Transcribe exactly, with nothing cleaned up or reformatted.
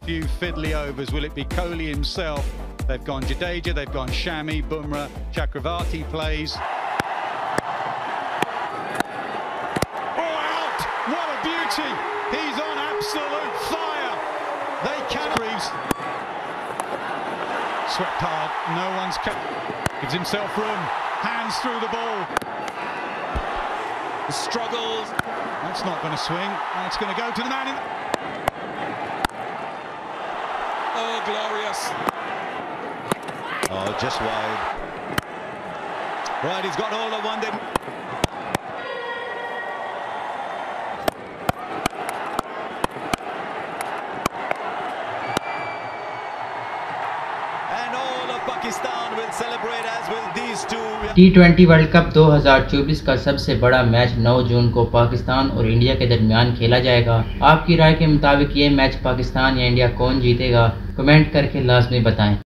few fiddly overs. Will it be Kohli himself? They've gone Jadeja, they've gone Shami, Bumrah, Chakravarti plays. Oh, out! What a beauty! He's on absolute fire! They can't breathe. Swept hard, no one's kept. Gives himself room, hands through the ball. The struggles. That's not going to swing. That's going to go to the man in. Oh, glorious. Oh, just wide. Right, he's got hold of one then. And all of Pakistan will celebrate as will these two. T twenty world cup दो हज़ार चौबीस का सबसे बड़ा match नौ जून को पाकिस्तान और India के दरमियान खेला जाएगा। आपकी राय के मुताबिक ये मैच पाकिस्तान या इंडिया कौन जीतेगा, कमेंट करके लाजमी बताएं।